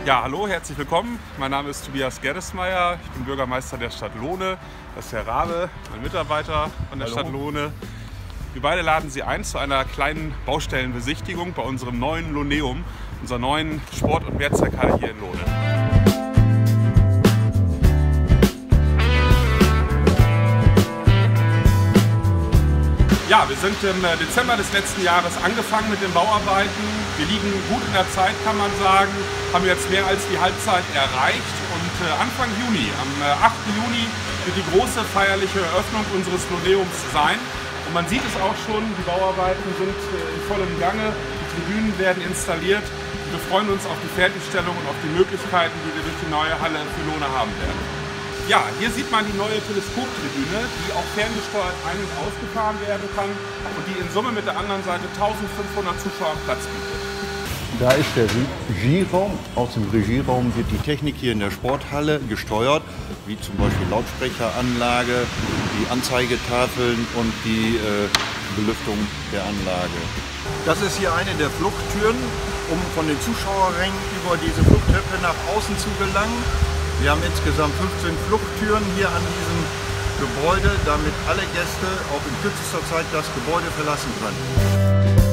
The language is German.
Ja, hallo, herzlich willkommen. Mein Name ist Tobias Gerdesmeyer. Ich bin Bürgermeister der Stadt Lohne. Das ist Herr Rabe, ein Mitarbeiter von der Stadt Lohne. Wir beide laden Sie ein zu einer kleinen Baustellenbesichtigung bei unserem neuen Lohneum, unserer neuen Sport- und Werkzeughalle hier in Lohne. Ja, wir sind im Dezember des letzten Jahres angefangen mit den Bauarbeiten. Wir liegen gut in der Zeit, kann man sagen, haben jetzt mehr als die Halbzeit erreicht und Anfang Juni, am 8. Juni, wird die große feierliche Eröffnung unseres Lohneums sein. Und man sieht es auch schon, die Bauarbeiten sind in vollem Gange, die Tribünen werden installiert. Wir freuen uns auf die Fertigstellung und auf die Möglichkeiten, die wir durch die neue Halle für Lohne haben werden. Ja, hier sieht man die neue Teleskoptribüne, die auch ferngesteuert ein- und ausgefahren werden kann und die in Summe mit der anderen Seite 1500 Zuschauern Platz bietet. Da ist der Regieraum. Aus dem Regieraum wird die Technik hier in der Sporthalle gesteuert, wie zum Beispiel Lautsprecheranlage, die Anzeigetafeln und die Belüftung der Anlage. Das ist hier eine der Fluchttüren, um von den Zuschauerrängen über diese Fluchttreppe nach außen zu gelangen. Wir haben insgesamt 15 Fluchttüren hier an diesem Gebäude, damit alle Gäste auch in kürzester Zeit das Gebäude verlassen können.